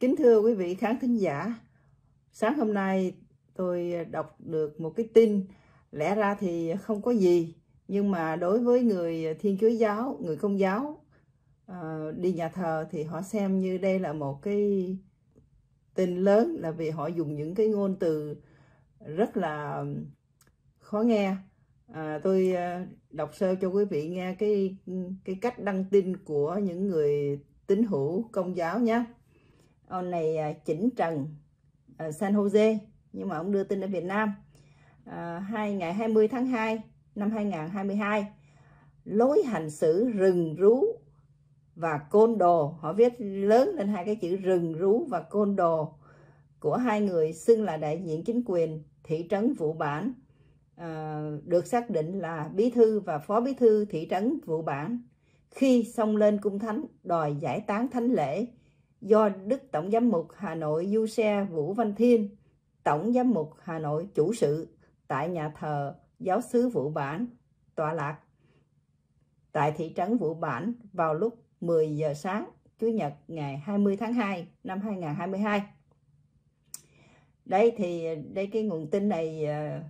Kính thưa quý vị khán thính giả, sáng hôm nay tôi đọc được một cái tin, lẽ ra thì không có gì, nhưng mà đối với người Thiên Chúa giáo, người Công giáo đi nhà thờ thì họ xem như đây là một cái tin lớn, là vì họ dùng những cái ngôn từ rất là khó nghe. Tôi đọc sơ cho quý vị nghe cái cách đăng tin của những người tín hữu Công giáo nhé. Ông này Chỉnh Trần San Jose, nhưng mà ông đưa tin ở Việt Nam. Ngày 20 tháng 2 năm 2022, lối hành xử rừng rú và côn đồ, họ viết lớn lên hai cái chữ rừng rú và côn đồ, của hai người xưng là đại diện chính quyền thị trấn Vụ Bản, được xác định là bí thư và phó bí thư thị trấn Vụ Bản, khi xông lên cung thánh đòi giải tán thánh lễ do Đức Tổng giám mục Hà Nội Giuse Vũ Văn Thiên, Tổng giám mục Hà Nội chủ sự tại nhà thờ giáo xứ Vụ Bản tọa lạc tại thị trấn Vụ Bản vào lúc 10 giờ sáng Chủ nhật ngày 20 tháng 2 năm 2022. Đây cái nguồn tin này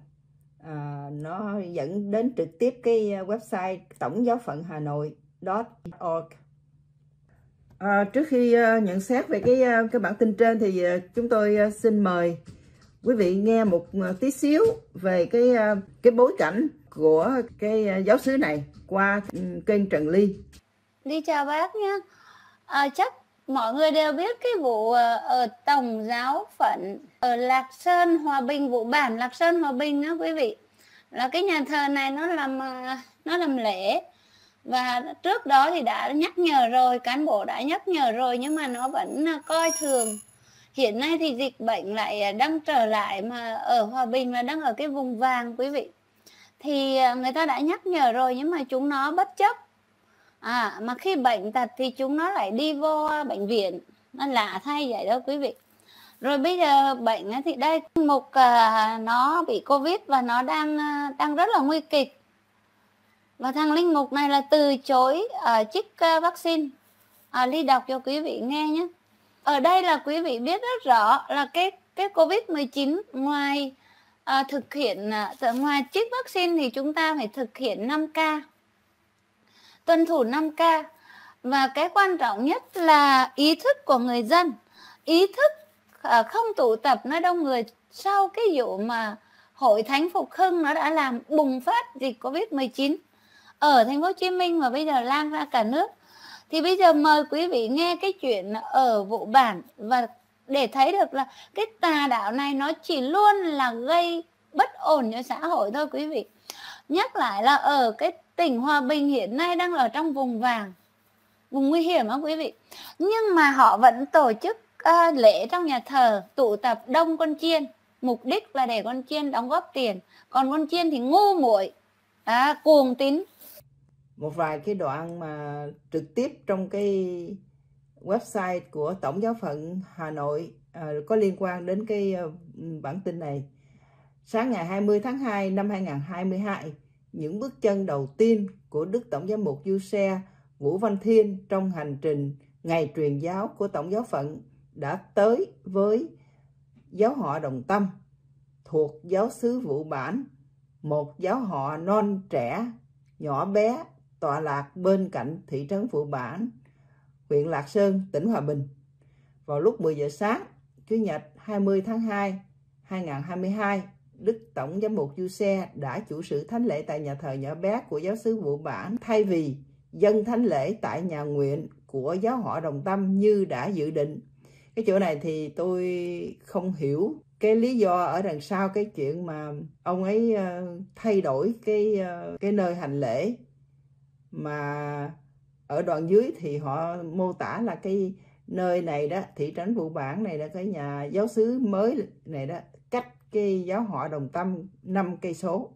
nó dẫn đến trực tiếp cái website Tổng giáo phận Hà Nội.org. Trước khi nhận xét về cái bản tin trên thì chúng tôi xin mời quý vị nghe một tí xíu về cái bối cảnh của cái giáo xứ này qua kênh Trần Ly. Đi chào bác nhé. Chắc mọi người đều biết cái vụ ở Tổng giáo phận ở Lạc Sơn Hòa Bình, Vụ Bản Lạc Sơn Hòa Bình đó quý vị, là cái nhà thờ này nó làm lễ, và trước đó thì đã nhắc nhở rồi, cán bộ đã nhắc nhở rồi, nhưng mà nó vẫn coi thường. Hiện nay thì dịch bệnh lại đang trở lại, mà ở Hòa Bình là đang ở cái vùng vàng quý vị, thì người ta đã nhắc nhở rồi nhưng mà chúng nó bất chấp. Mà khi bệnh tật thì chúng nó lại đi vô bệnh viện, nó lạ thay vậy đó quý vị. Rồi bây giờ bệnh thì đây, mục nó bị Covid và nó đang rất là nguy kịch, và thằng linh mục này là từ chối chích vaccine. Ly đọc cho quý vị nghe nhé. Ở đây là quý vị biết rất rõ là cái Covid-19 ngoài ngoài chích vaccine thì chúng ta phải thực hiện 5K, tuân thủ 5K. Và cái quan trọng nhất là ý thức của người dân, ý thức không tụ tập nơi đông người. Sau cái vụ mà Hội Thánh Phục Hưng nó đã làm bùng phát dịch Covid-19 ở thành phố Hồ Chí Minh và bây giờ lan ra cả nước, thì bây giờ mời quý vị nghe cái chuyện ở Vụ Bản, và để thấy được là cái tà đạo này nó chỉ luôn là gây bất ổn cho xã hội thôi quý vị. Nhắc lại là ở cái tỉnh Hòa Bình hiện nay đang ở trong vùng vàng, vùng nguy hiểm đó quý vị, nhưng mà họ vẫn tổ chức lễ trong nhà thờ, tụ tập đông con chiên, mục đích là để con chiên đóng góp tiền, còn con chiên thì ngu muội, cuồng tín. Một vài cái đoạn mà trực tiếp trong cái website của Tổng giáo phận Hà Nội có liên quan đến cái bản tin này. Sáng ngày 20 tháng 2 năm 2022, những bước chân đầu tiên của Đức Tổng giám mục Giuse Vũ Văn Thiên trong hành trình ngày truyền giáo của Tổng giáo phận đã tới với giáo họ Đồng Tâm thuộc giáo xứ Vụ Bản, một giáo họ non trẻ, nhỏ bé, tọa lạc bên cạnh thị trấn Vụ Bản, huyện Lạc Sơn, tỉnh Hòa Bình. Vào lúc 10 giờ sáng, Chủ nhật 20 tháng 2, 2022, Đức Tổng giám mục Giuse đã chủ sự thánh lễ tại nhà thờ nhỏ bé của giáo xứ Vụ Bản, thay vì dâng thánh lễ tại nhà nguyện của giáo họ Đồng Tâm như đã dự định. Cái chỗ này thì tôi không hiểu cái lý do ở đằng sau cái chuyện mà ông ấy thay đổi cái nơi hành lễ, mà ở đoạn dưới thì họ mô tả là cái nơi này đó, thị trấn Vụ Bản này là cái nhà giáo xứ mới này đó, cách cái giáo họ Đồng Tâm 5 cây số.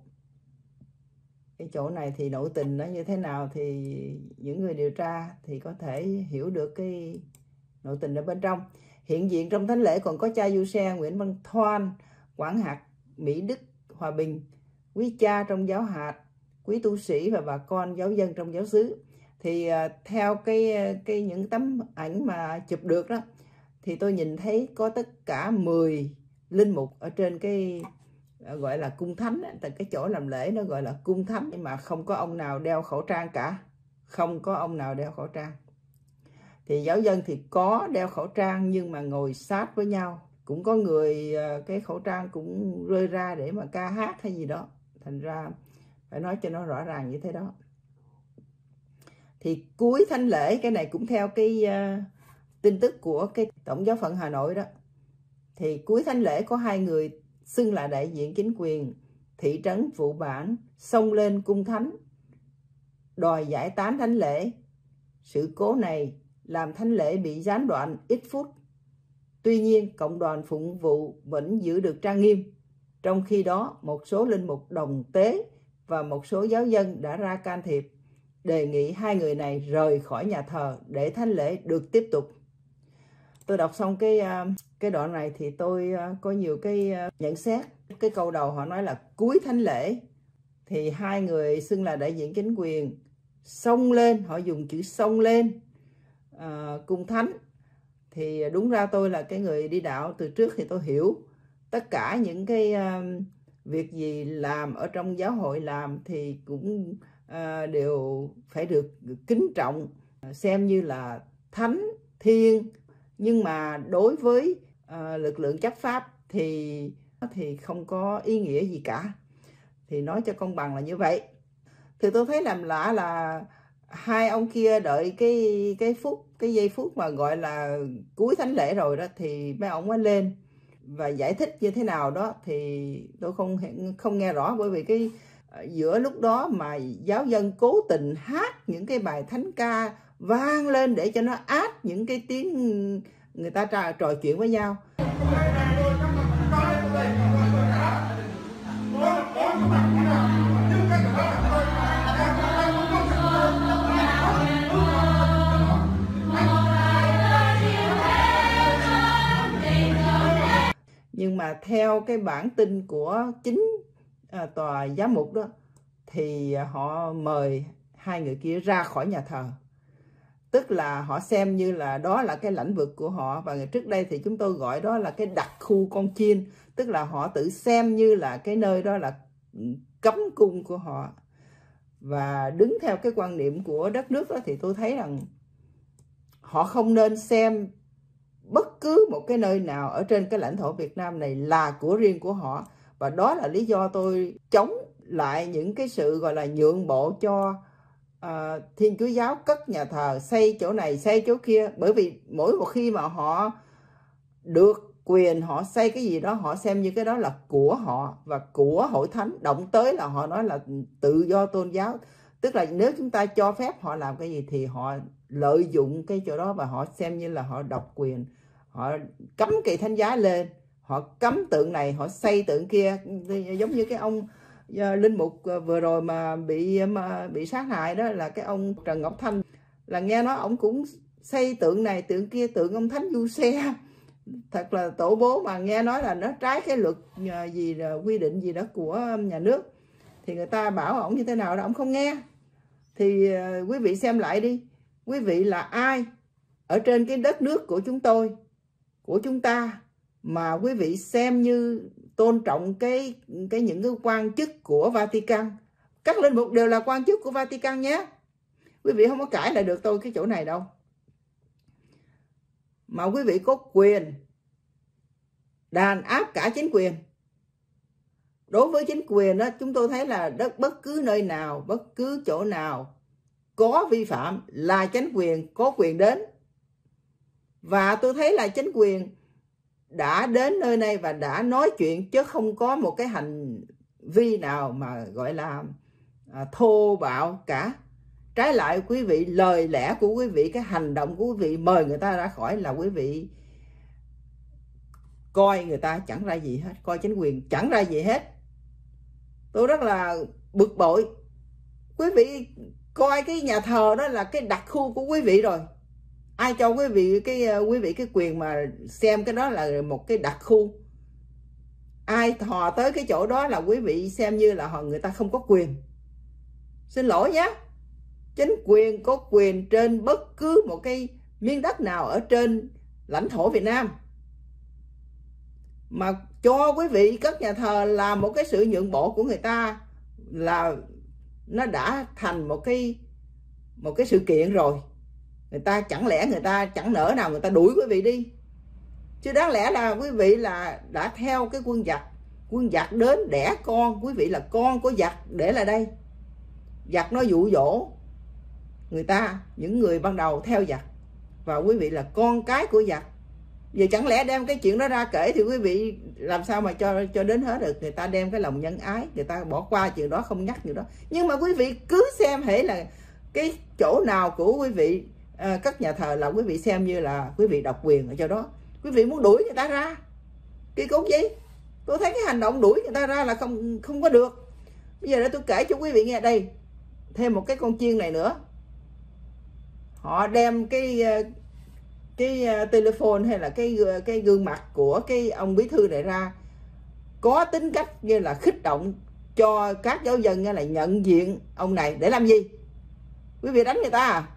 Cái chỗ này thì nội tình nó như thế nào thì những người điều tra thì có thể hiểu được cái nội tình ở bên trong. Hiện diện trong thánh lễ còn có cha Giuse Nguyễn Văn Thoan, quản hạt Mỹ Đức, Hòa Bình, quý cha trong giáo hạt, quý tu sĩ và bà con giáo dân trong giáo xứ. Thì theo những tấm ảnh mà chụp được đó, thì tôi nhìn thấy có tất cả 10 linh mục ở trên cái gọi là cung thánh, tại cái chỗ làm lễ nó gọi là cung thánh, nhưng mà không có ông nào đeo khẩu trang cả, không có ông nào đeo khẩu trang. Thì giáo dân thì có đeo khẩu trang nhưng mà ngồi sát với nhau, cũng có người cái khẩu trang cũng rơi ra để mà ca hát hay gì đó, thành ra phải nói cho nó rõ ràng như thế đó. Thì cuối thánh lễ, cái này cũng theo cái tin tức của cái Tổng giáo phận Hà Nội đó, thì cuối thánh lễ có 2 người xưng là đại diện chính quyền thị trấn Vụ Bản xông lên cung thánh đòi giải tán thánh lễ. Sự cố này làm thánh lễ bị gián đoạn ít phút. Tuy nhiên, cộng đoàn phụng vụ vẫn giữ được trang nghiêm. Trong khi đó, một số linh mục đồng tế và một số giáo dân đã ra can thiệp, đề nghị 2 người này rời khỏi nhà thờ để thánh lễ được tiếp tục. Tôi đọc xong cái đoạn này thì tôi có nhiều cái nhận xét. Cái câu đầu họ nói là cuối thánh lễ thì 2 người xưng là đại diện chính quyền xông lên, họ dùng chữ xông lên cung thánh. Thì đúng ra tôi là cái người đi đạo từ trước thì tôi hiểu tất cả những cái việc gì làm ở trong giáo hội làm thì cũng đều phải được kính trọng, xem như là thánh thiêng. Nhưng mà đối với lực lượng chấp pháp thì không có ý nghĩa gì cả. Thì nói cho công bằng là như vậy. Thì tôi thấy làm lạ là 2 ông kia đợi cái giây phút mà gọi là cuối thánh lễ rồi đó thì mấy ông mới lên và giải thích như thế nào đó thì tôi không nghe rõ, bởi vì cái giữa lúc đó mà giáo dân cố tình hát những cái bài thánh ca vang lên để cho nó át những cái tiếng người ta trò chuyện với nhau. Nhưng mà theo cái bản tin của chính tòa giám mục đó thì họ mời 2 người kia ra khỏi nhà thờ. Tức là họ xem như là đó là cái lãnh vực của họ, và trước đây thì chúng tôi gọi đó là cái đặc khu con chiên. Tức là họ tự xem như là cái nơi đó là cấm cung của họ. Và đứng theo cái quan niệm của đất nước đó thì tôi thấy rằng họ không nên xem bất cứ một cái nơi nào ở trên cái lãnh thổ Việt Nam này là của riêng của họ. Và đó là lý do tôi chống lại những cái sự gọi là nhượng bộ cho Thiên Chúa giáo cất nhà thờ, xây chỗ này xây chỗ kia. Bởi vì mỗi một khi mà họ được quyền họ xây cái gì đó, họ xem như cái đó là của họ và của hội thánh. Động tới là họ nói là tự do tôn giáo. Tức là nếu chúng ta cho phép họ làm cái gì thì họ lợi dụng cái chỗ đó và họ xem như là họ độc quyền. Họ cấm cây thánh giá lên, họ cấm tượng này, họ xây tượng kia. Giống như cái ông linh mục vừa rồi mà bị sát hại đó, là cái ông Trần Ngọc Thanh, là nghe nói ông cũng xây tượng này tượng kia, tượng ông Thánh Du Xe. Thật là tổ bố, mà nghe nói là nó trái cái luật gì là quy định gì đó của nhà nước. Thì người ta bảo ổng như thế nào đó ổng không nghe. Thì quý vị xem lại đi, quý vị là ai ở trên cái đất nước của chúng tôi, của chúng ta, mà quý vị xem như tôn trọng những cái quan chức của Vatican. Các linh mục đều là quan chức của Vatican nhé. Quý vị không có cãi lại được tôi cái chỗ này đâu. Mà quý vị có quyền đàn áp cả chính quyền. Đối với chính quyền đó, chúng tôi thấy là bất cứ nơi nào, bất cứ chỗ nào có vi phạm là chính quyền có quyền đến. Và tôi thấy là chính quyền đã đến nơi này và đã nói chuyện, chứ không có một cái hành vi nào mà gọi là thô bạo cả. Trái lại quý vị, lời lẽ của quý vị, cái hành động của quý vị mời người ta ra khỏi là quý vị coi người ta chẳng ra gì hết, coi chính quyền chẳng ra gì hết. Tôi rất là bực bội. Quý vị coi cái nhà thờ đó là cái đặc khu của quý vị rồi. Ai cho quý vị cái quyền mà xem cái đó là một cái đặc khu? Ai thò tới cái chỗ đó là quý vị xem như là người ta không có quyền. Xin lỗi nhé. Chính quyền có quyền trên bất cứ một cái miếng đất nào ở trên lãnh thổ Việt Nam, mà cho quý vị các nhà thờ làm một cái sự nhượng bộ của người ta là nó đã thành một cái sự kiện rồi. Người ta chẳng lẽ người ta chẳng nỡ nào người ta đuổi quý vị đi, chứ đáng lẽ là quý vị là đã theo cái quân giặc đến đẻ con, quý vị là con của giặc để lại đây. Giặc nó dụ dỗ người ta, những người ban đầu theo giặc, và quý vị là con cái của giặc. Giờ chẳng lẽ đem cái chuyện đó ra kể thì quý vị làm sao mà cho đến hết được. Người ta đem cái lòng nhân ái, người ta bỏ qua chuyện đó, không nhắc chuyện đó. Nhưng mà quý vị cứ xem hễ là cái chỗ nào của quý vị các nhà thờ là quý vị xem như là quý vị độc quyền ở chỗ đó. Quý vị muốn đuổi người ta ra, kỳ cục gì? Tôi thấy cái hành động đuổi người ta ra là không có được. Bây giờ để tôi kể cho quý vị nghe đây thêm một cái con chiên này nữa. Họ đem cái telephone hay là cái gương mặt của cái ông bí thư này ra, có tính cách như là khích động cho các giáo dân là nhận diện ông này để làm gì? Quý vị đánh người ta à?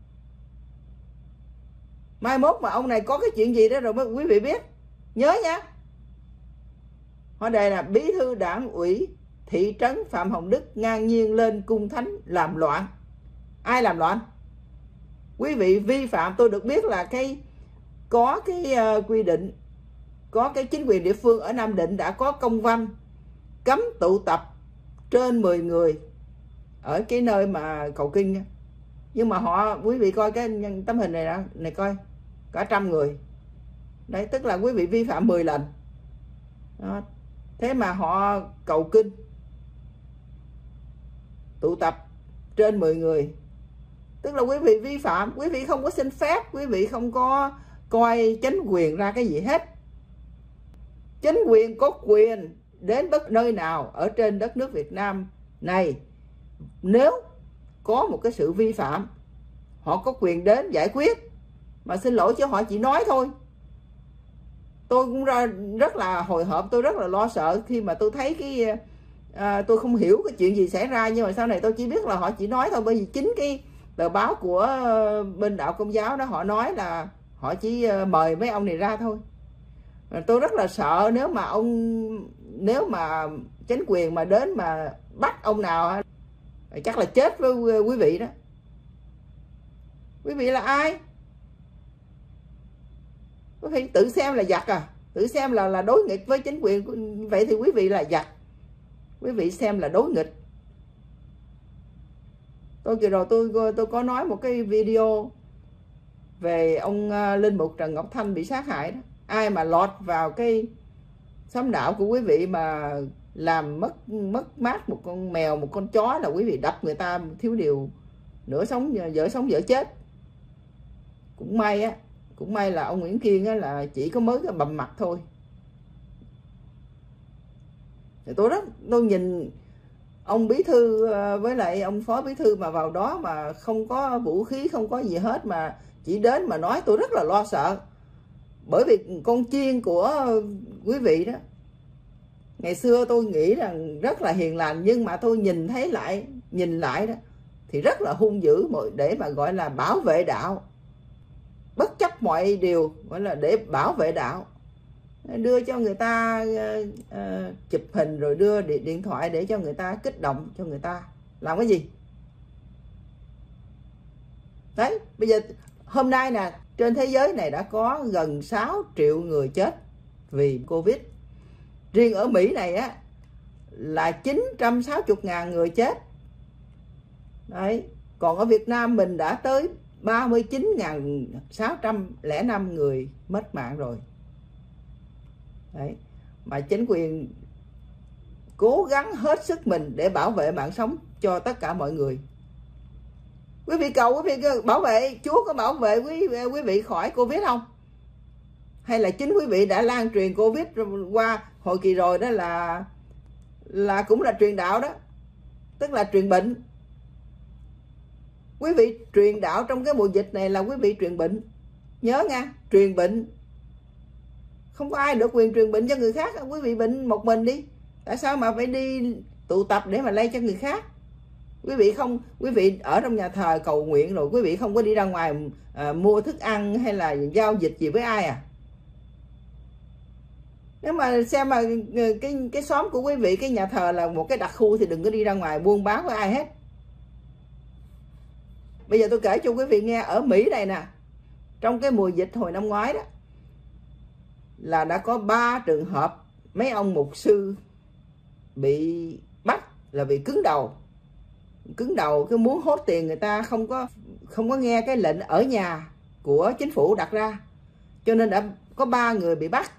Mai mốt mà ông này có cái chuyện gì đó rồi mới quý vị biết, nhớ nha. Họ đề là bí thư đảng ủy thị trấn Phạm Hồng Đức ngang nhiên lên cung thánh làm loạn. Ai làm loạn? Quý vị vi phạm. Tôi được biết là có cái quy định, có cái chính quyền địa phương ở Nam Định đã có công văn cấm tụ tập trên 10 người ở cái nơi mà cầu kinh. Nhưng mà quý vị coi cái tấm hình này coi, cả 100 người. Đấy, tức là quý vị vi phạm 10 lần đó. Thế mà họ cầu kinh tụ tập trên 10 người, tức là quý vị vi phạm. Quý vị không có xin phép, quý vị không có coi chánh quyền ra cái gì hết. Chánh quyền có quyền đến bất nơi nào ở trên đất nước Việt Nam này, nếu có một cái sự vi phạm, họ có quyền đến giải quyết. Mà xin lỗi chứ họ chỉ nói thôi. Tôi cũng rất là hồi hộp, tôi rất là lo sợ khi mà tôi thấy tôi không hiểu cái chuyện gì xảy ra. Nhưng mà sau này tôi chỉ biết là họ chỉ nói thôi, bởi vì chính cái tờ báo của bên đạo Công giáo đó họ nói là họ chỉ mời mấy ông này ra thôi. Tôi rất là sợ nếu mà chính quyền mà đến mà bắt ông nào chắc là chết với quý vị đó. Quý vị là ai? Quý vị tự xem là giặc à? Tự xem là đối nghịch với chính quyền, vậy thì quý vị là giặc. Quý vị xem là đối nghịch. Kỳ rồi tôi có nói một cái video về ông linh mục Trần Ngọc Thanh bị sát hại đó. Ai mà lọt vào cái xóm đạo của quý vị mà làm mất mát một con mèo, một con chó là quý vị đập người ta thiếu điều nửa sống dở chết. Cũng may là ông Nguyễn Kiên là chỉ có mới bầm mặt thôi. Thì tôi nhìn ông bí thư với lại ông phó bí thư mà vào đó mà không có vũ khí, không có gì hết, mà chỉ đến mà nói, tôi rất là lo sợ. Bởi vì con chiên của quý vị đó, ngày xưa tôi nghĩ rằng rất là hiền lành, nhưng mà tôi nhìn lại đó thì rất là hung dữ, để mà gọi là bảo vệ đạo, bất chấp mọi điều, gọi là để bảo vệ đạo. Đưa cho người ta chụp hình rồi đưa điện thoại để cho người ta kích động cho người ta. Làm cái gì? Đấy, bây giờ hôm nay nè, trên thế giới này đã có gần 6 triệu người chết vì Covid. Riêng ở Mỹ này á là 960.000 người chết. Đấy, còn ở Việt Nam mình đã tới 39.605 người mất mạng rồi. Đấy, mà chính quyền cố gắng hết sức mình để bảo vệ mạng sống cho tất cả mọi người. Quý vị cầu quý vị bảo vệ, Chúa có bảo vệ quý vị khỏi Covid không? Hay là chính quý vị đã lan truyền Covid qua hồi kỳ rồi đó, là cũng là truyền đạo đó, tức là truyền bệnh. Quý vị truyền đạo trong cái mùa dịch này là quý vị truyền bệnh. Nhớ nha, truyền bệnh. Không có ai được quyền truyền bệnh cho người khác. Quý vị bệnh một mình đi, tại sao mà phải đi tụ tập để mà lây cho người khác? Quý vị ở trong nhà thờ cầu nguyện rồi quý vị không có đi ra ngoài mua thức ăn hay là giao dịch gì với ai à? Nếu mà xem mà cái xóm của quý vị, cái nhà thờ là một cái đặc khu thì đừng có đi ra ngoài buôn bán với ai hết. Bây giờ tôi kể cho quý vị nghe, ở Mỹ này nè, trong cái mùa dịch hồi năm ngoái đó, là đã có 3 trường hợp mấy ông mục sư bị bắt là bị cứng đầu, cái muốn hốt tiền người ta, không có nghe cái lệnh ở nhà của chính phủ đặt ra, cho nên đã có 3 người bị bắt.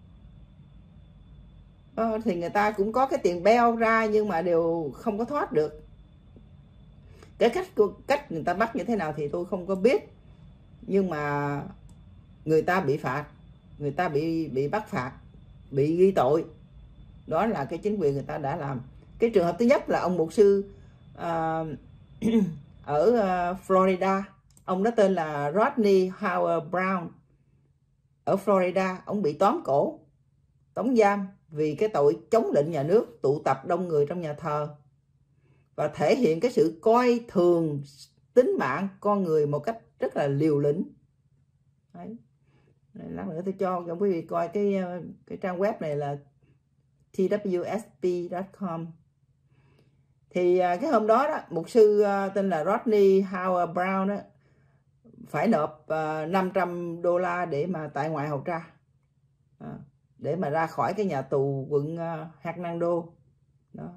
Thì người ta cũng có cái tiền beo ra nhưng mà đều không có thoát được. Cái cách người ta bắt như thế nào thì tôi không có biết, nhưng mà người ta bị phạt, người ta bị bắt phạt, bị ghi tội. Đó là cái chính quyền người ta đã làm. Cái trường hợp thứ nhất là ông mục sư ở Florida, ông đó tên là Rodney Howard Brown. Ở Florida, ông bị tóm cổ, tống giam vì cái tội chống lệnh nhà nước, tụ tập đông người trong nhà thờ và thể hiện cái sự coi thường tính mạng con người một cách rất là liều lĩnh. Đấy. Lát nữa tôi cho quý vị coi cái trang web này là twsp.com. Thì cái hôm đó đó, mục sư tên là Rodney Howard Brown đó, phải nộp $500 để mà tại ngoại hầu tra, để mà ra khỏi cái nhà tù quận Hernando. Đó.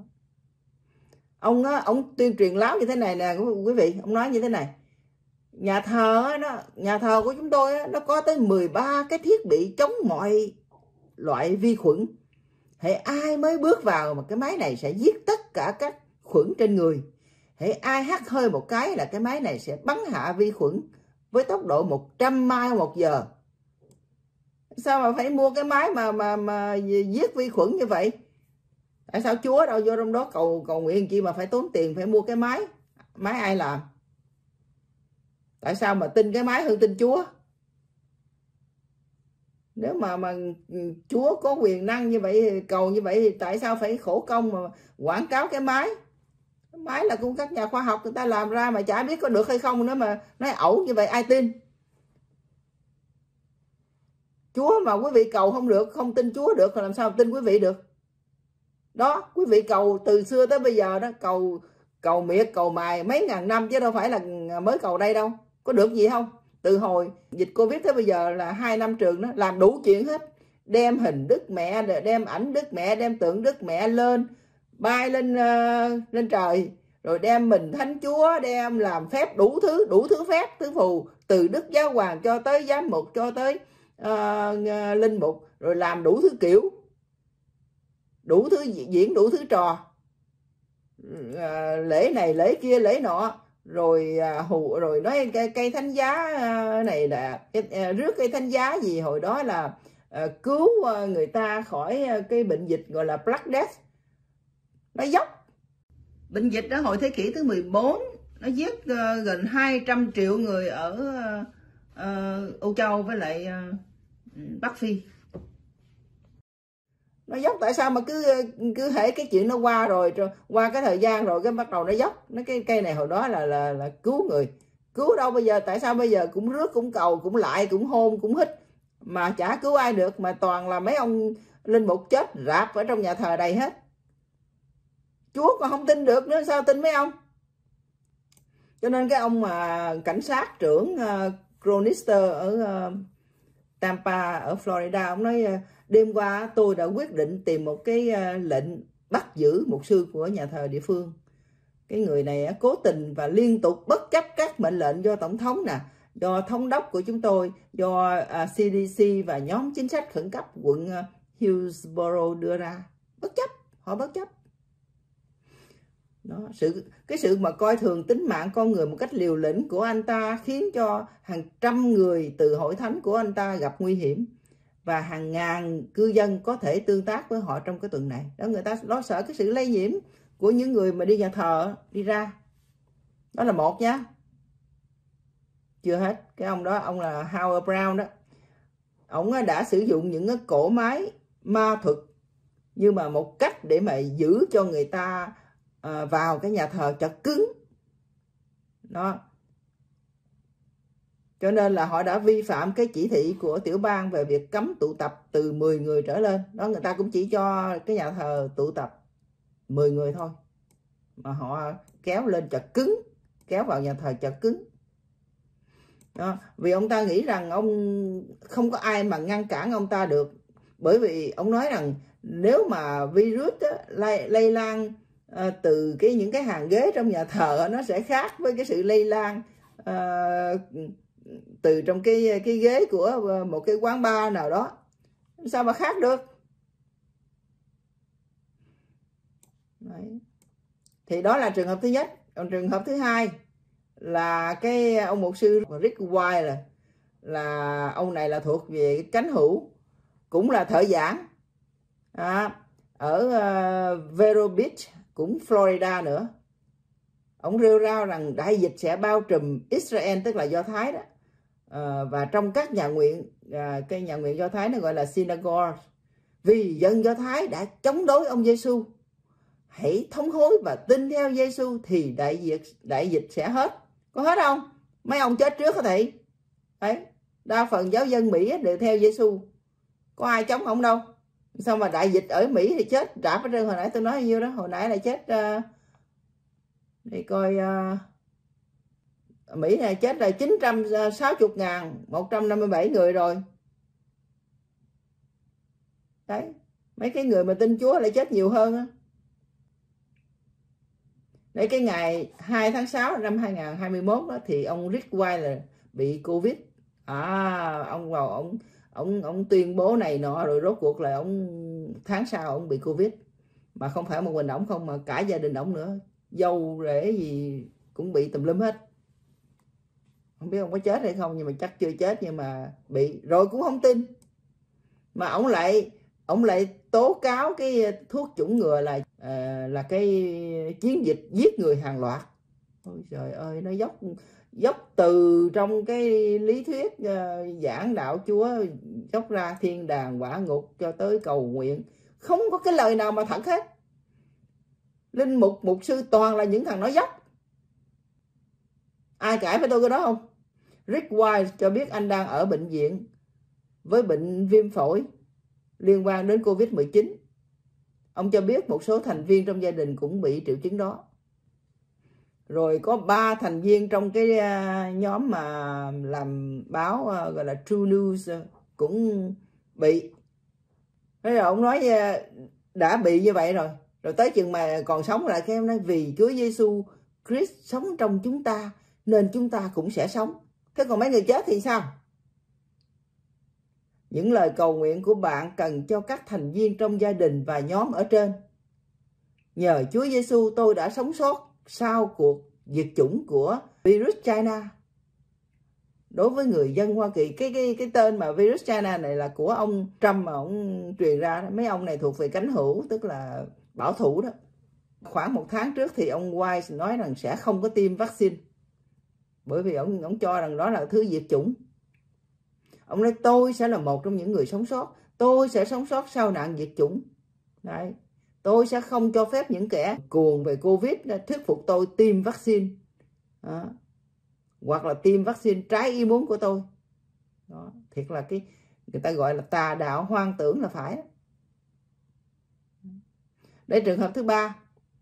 Ông tuyên truyền láo như thế này nè quý vị, ông nói như thế này: nhà thờ của chúng tôi nó có tới 13 cái thiết bị chống mọi loại vi khuẩn. Hễ ai mới bước vào mà cái máy này sẽ giết tất cả các khuẩn trên người. Hễ ai hắt hơi một cái là cái máy này sẽ bắn hạ vi khuẩn với tốc độ 100 mile một giờ. Sao mà phải mua cái máy mà giết vi khuẩn như vậy? Tại sao Chúa đâu vô trong đó cầu nguyện chi mà phải tốn tiền phải mua cái máy? Máy ai làm? Tại sao mà tin cái máy hơn tin Chúa? Nếu mà Chúa có quyền năng như vậy, cầu như vậy, thì tại sao phải khổ công mà quảng cáo cái máy? Cái máy là cũng các nhà khoa học người ta làm ra mà chả biết có được hay không nữa mà nói ẩu như vậy, ai tin? Chúa mà quý vị cầu không được, không tin Chúa được, thì làm sao tin quý vị được? Đó, quý vị cầu từ xưa tới bây giờ đó, cầu miệt cầu mài mấy ngàn năm chứ đâu phải là mới cầu đây đâu. Có được gì không? Từ hồi dịch Covid tới bây giờ là 2 năm trường đó, làm đủ chuyện hết. Đem hình Đức Mẹ, đem ảnh Đức Mẹ, đem tượng Đức Mẹ lên, bay lên trời, rồi đem mình Thánh Chúa, đem làm phép đủ thứ phép, thứ phù, từ Đức Giáo Hoàng cho tới giám mục, cho tới linh mục, rồi làm đủ thứ kiểu, đủ thứ diễn, đủ thứ trò, lễ này lễ kia lễ nọ, rồi nói cây thánh giá này là rước cây thánh giá gì hồi đó là cứu người ta khỏi cái bệnh dịch gọi là Black Death. Nó dốc. Bệnh dịch đó hồi thế kỷ thứ 14, nó giết gần 200 triệu người ở Âu Châu với lại Bắc Phi. Nó dốc tại sao mà cứ hễ cái chuyện nó qua rồi, qua cái thời gian rồi cái bắt đầu nó dốc. Nó cái cây này hồi đó là cứu người. Cứu đâu bây giờ? Tại sao bây giờ cũng rước, cũng cầu, cũng lại, cũng hôn, cũng hít mà chả cứu ai được, mà toàn là mấy ông linh mục chết rạp ở trong nhà thờ đầy hết. Chúa còn không tin được nữa, sao tin mấy ông? Cho nên cái ông mà cảnh sát trưởng Cronister ở Tampa ở Florida, ông nói đêm qua tôi đã quyết định tìm một cái lệnh bắt giữ mục sư của nhà thờ địa phương. Cái người này cố tình và liên tục bất chấp các mệnh lệnh do tổng thống nè, do thống đốc của chúng tôi, do CDC và nhóm chính sách khẩn cấp quận Hillsborough đưa ra. Họ bất chấp. Đó, cái sự mà coi thường tính mạng con người một cách liều lĩnh của anh ta khiến cho hàng trăm người từ hội thánh của anh ta gặp nguy hiểm, và hàng ngàn cư dân có thể tương tác với họ trong cái tuần này. Đó, người ta lo sợ cái sự lây nhiễm của những người mà đi nhà thờ đi ra. Đó là một nhá. Chưa hết, cái ông đó, ông là Howard Brown đó, ông đã sử dụng những cái cỗ máy ma thuật như mà một cách để mà giữ cho người ta vào cái nhà thờ cho cứng, đó. Cho nên là họ đã vi phạm cái chỉ thị của tiểu bang về việc cấm tụ tập từ 10 người trở lên. Đó, người ta cũng chỉ cho cái nhà thờ tụ tập 10 người thôi, mà họ kéo lên chật cứng, kéo vào nhà thờ chật cứng. Đó, vì ông ta nghĩ rằng ông không có ai mà ngăn cản ông ta được, bởi vì ông nói rằng nếu mà virus lây lan từ những cái hàng ghế trong nhà thờ, nó sẽ khác với cái sự lây lan từ trong cái ghế của một cái quán bar nào đó. Sao mà khác được? Đấy. Thì đó là trường hợp thứ nhất. Còn trường hợp thứ hai là cái ông mục sư Rick White, là ông này là thuộc về cái cánh hữu, cũng là thợ giảng ở Vero Beach, cũng Florida nữa. Ông rêu rao rằng đại dịch sẽ bao trùm Israel, tức là Do Thái đó, và trong các nhà nguyện, cái nhà nguyện Do Thái nó gọi là synagogue, vì dân Do Thái đã chống đối ông Giêsu. Hãy thống hối và tin theo Giêsu thì đại dịch sẽ hết. Có hết không? Mấy ông chết trước hả thị? Đấy, đa phần giáo dân Mỹ đều theo Giêsu, có ai chống ông đâu. Sao mà đại dịch ở Mỹ thì chết rạp hết trơn. Hồi nãy tôi nói nhiêu đó, hồi nãy là chết để coi, Mỹ này chết là 960.157 người rồi. Đấy, mấy cái người mà tin Chúa lại chết nhiều hơn á. Để cái ngày 2 tháng 6 năm 2021 đó, thì ông Rick White là bị Covid. Ông vào ông tuyên bố này nọ, rồi rốt cuộc là ông tháng sau ông bị Covid. Mà không phải một mình ổng không, mà cả gia đình ổng nữa, dâu rể gì cũng bị tùm lum hết. Không biết ông có chết hay không, nhưng mà chắc chưa chết, nhưng mà bị rồi cũng không tin. Mà ông lại tố cáo cái thuốc chủng ngừa là cái chiến dịch giết người hàng loạt. Ôi trời ơi, nó dốc từ trong cái lý thuyết giảng đạo Chúa, dốc ra thiên đàng quả ngục cho tới cầu nguyện, không có cái lời nào mà thật hết. Linh mục, mục sư toàn là những thằng nói dốc. Ai cãi với tôi cái đó không? Rick White cho biết anh đang ở bệnh viện với bệnh viêm phổi liên quan đến Covid-19. Ông cho biết một số thành viên trong gia đình cũng bị triệu chứng đó. Rồi có 3 thành viên trong cái nhóm mà làm báo gọi là True News cũng bị. Thế rồi ông nói đã bị như vậy rồi, tới chừng mà còn sống lại, cái em nói vì Chúa Giêsu Christ sống trong chúng ta nên chúng ta cũng sẽ sống. Thế còn mấy người chết thì sao? Những lời cầu nguyện của bạn cần cho các thành viên trong gia đình và nhóm ở trên. Nhờ Chúa Giêsu tôi đã sống sót sau cuộc diệt chủng của virus China. Đối với người dân Hoa Kỳ, cái tên mà virus China này là của ông Trump mà ông truyền ra. Mấy ông này thuộc về cánh hữu, tức là bảo thủ đó. Khoảng 1 tháng trước thì ông White nói rằng sẽ không có tiêm vaccine, bởi vì ông cho rằng đó là thứ diệt chủng. Ông nói tôi sẽ là một trong những người sống sót, tôi sẽ sống sót sau nạn diệt chủng. Đấy, tôi sẽ không cho phép những kẻ cuồng về Covid thuyết phục tôi tiêm vaccine. Đó. Hoặc là tiêm vaccine trái ý muốn của tôi. Đó. Thiệt là người ta gọi là tà đạo hoang tưởng là phải. Đây, trường hợp thứ 3.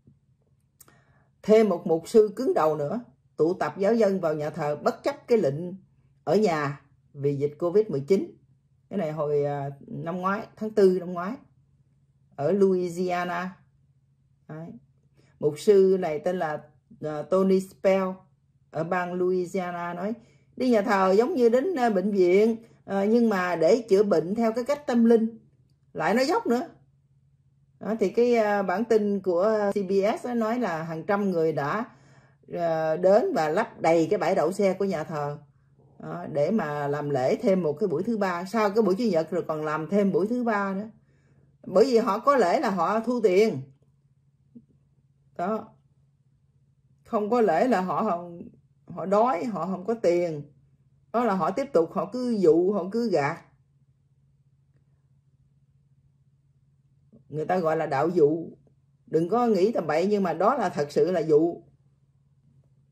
Thêm một mục sư cứng đầu nữa tụ tập giáo dân vào nhà thờ bất chấp cái lệnh ở nhà vì dịch Covid-19. Cái này hồi năm ngoái, tháng 4 năm ngoái, ở Louisiana. Đấy. Mục sư này tên là Tony Spell ở bang Louisiana nói đi nhà thờ giống như đến bệnh viện, nhưng mà để chữa bệnh theo cái cách tâm linh. Lại nói dốc nữa. Đó, thì cái bản tin của CBS nói là hàng trăm người đã đến và lấp đầy cái bãi đậu xe của nhà thờ để mà làm lễ thêm một cái buổi thứ 3. Sau cái buổi Chủ nhật rồi còn làm thêm buổi thứ 3 nữa. Bởi vì họ có lễ là họ thu tiền. Đó. Không có lễ là họ đói, họ không có tiền. Đó là họ tiếp tục, họ cứ dụ, họ cứ gạt. Người ta gọi là đạo dụ. Đừng có nghĩ tầm bậy, nhưng mà đó là thật sự là dụ.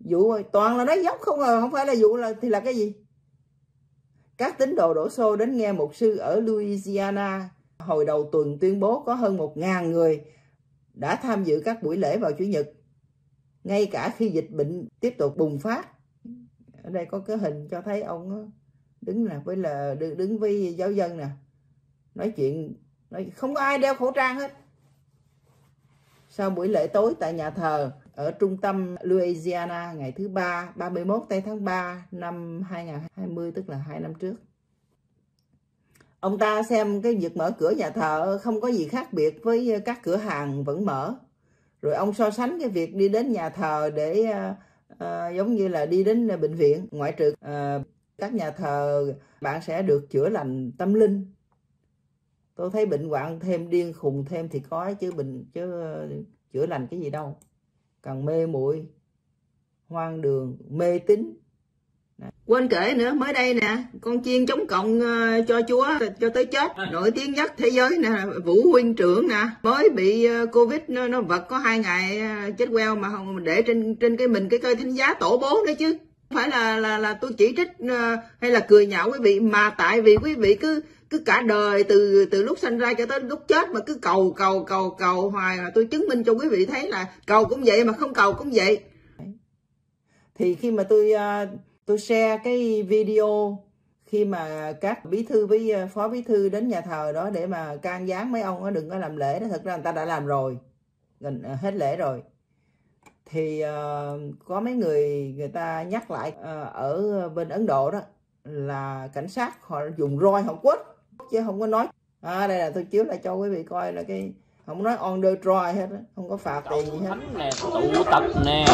Vụ toàn là nói dốc không à, không phải là vụ là thì là cái gì? Các tín đồ đổ xô đến nghe mục sư ở Louisiana hồi đầu tuần tuyên bố có hơn 1.000 người đã tham dự các buổi lễ vào Chủ nhật, ngay cả khi dịch bệnh tiếp tục bùng phát. Ở đây có cái hình cho thấy ông đứng đứng với giáo dân nè, nói chuyện, không có ai đeo khẩu trang hết. Sau buổi lễ tối tại nhà thờ ở trung tâm Louisiana ngày thứ Ba 31 tháng 3 năm 2020, tức là 2 năm trước. Ông ta xem cái việc mở cửa nhà thờ không có gì khác biệt với các cửa hàng vẫn mở. Rồi ông so sánh cái việc đi đến nhà thờ để giống như là đi đến bệnh viện, ngoại trừ các nhà thờ bạn sẽ được chữa lành tâm linh. Tôi thấy bệnh hoạn thêm, điên khùng thêm thì có chứ chữa lành cái gì đâu. Càng mê muội, hoang đường, mê tín. Quên kể nữa, mới đây nè, con chiên chống cộng cho Chúa cho tới chết, nổi tiếng nhất thế giới nè, Vũ huynh trưởng nè, mới bị Covid nó vật có 2 ngày chết queo mà không để trên cái cây thánh giá tổ bố nữa chứ. Không phải là tôi chỉ trích hay là cười nhạo quý vị, mà tại vì quý vị cứ cả đời từ lúc sinh ra cho tới lúc chết mà cứ cầu hoài. Mà tôi chứng minh cho quý vị thấy là cầu cũng vậy mà không cầu cũng vậy. Thì khi mà tôi share cái video khi mà các bí thư với phó bí thư đến nhà thờ đó để mà can gián mấy ông đó đừng có làm lễ đó, thật ra người ta đã làm rồi, gần hết lễ rồi. Thì có mấy người ta nhắc lại ở bên Ấn Độ đó là cảnh sát họ dùng roi họ quất chứ không có nói. Đây là tôi chiếu lại cho quý vị coi là cái không nói on the roi hết đó, không có phạt tiền gì hết. Nè, tụ tập nè,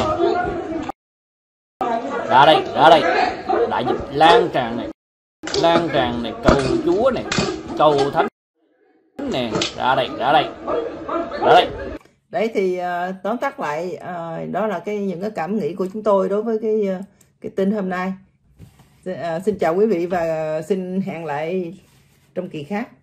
ra đây, đại dịch lan tràn này, cầu Chúa này, cầu Thánh nè, ra đây. Đấy thì tóm tắt lại đó là những cái cảm nghĩ của chúng tôi đối với cái tin hôm nay. Xin chào quý vị và xin hẹn lại trong kỳ khác.